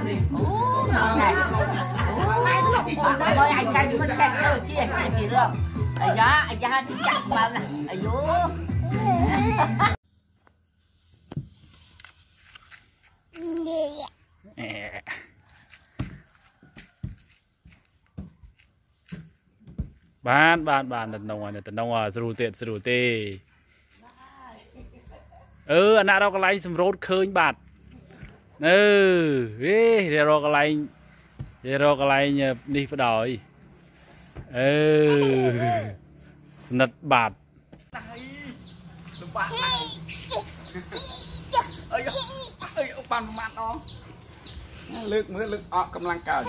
Ôi anh canh mất canh rồi chia chỉ được. Ấy giá anh giá thì chặt vào này. Ấy dố. Bạn tận nông sưu tê anh đã đâu có lấy sầm rốt khơi bạt rồi có lấy đi phải đòi nật bạt ông bàn mặt đó lực mới lực ọ cầm lăng cờ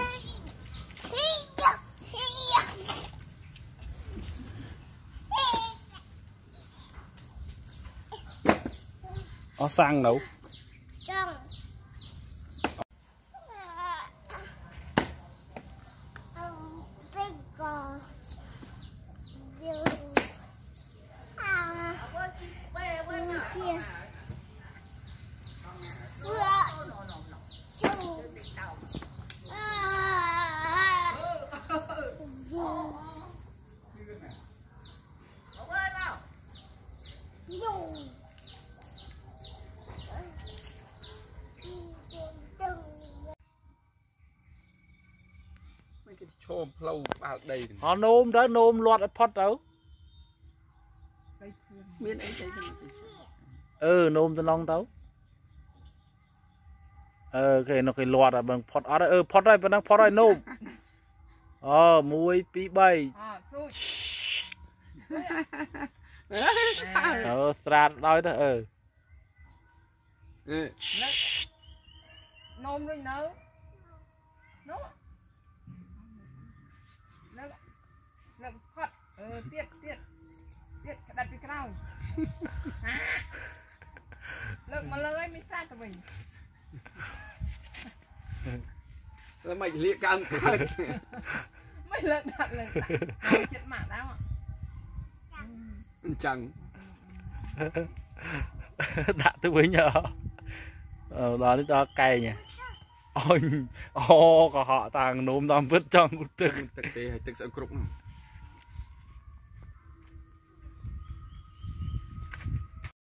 nó sang đâu chôm lâu vào đây họ nôm đó nôm loạt ở pot đâu miếng ấy nôm từ long tấu cái nó cái loạt ở bằng pot ở đây pot đây vẫn đang pot đây nôm muối pi bay strat đôi đó Nôm rồi nấu nó hot tiết đặt cái nào lực mà lời mới xa tụi mình là mày liệt căng mấy lực đặt chết mạng đó chẳng đã tôi với nhờ đó nó cay nhỉ có họ tàng nôm tao vứt trong thực sự cục